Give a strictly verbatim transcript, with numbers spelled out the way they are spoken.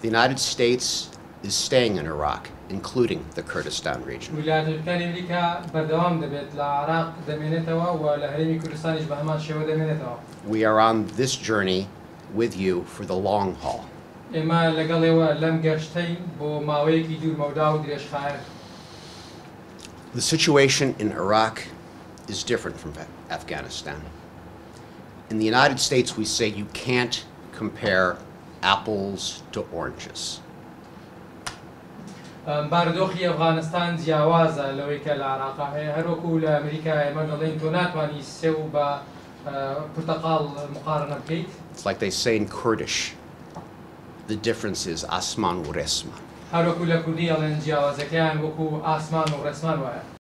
The United States is staying in Iraq, including the Kurdistan region. We are on this journey with you for the long haul. The situation in Iraq is different from Afghanistan. In the United States, we say you can't compare apples to oranges. باردۆخی ئەفغانستان جیاوازە لەوەی کە لە عێراقا هەیە هەروەکو لە ئەمریکا ئێمە دەڵێن تۆ ناتوانی سێو بە پورتەقاڵ مقارنە بکەیت. It's like they say in Kurdish, the difference is asman و resman. هەروەکو لە کوردی ئەڵێن جیاوازەکەیان وەکو ئاسمان و ڕێسمان وایە.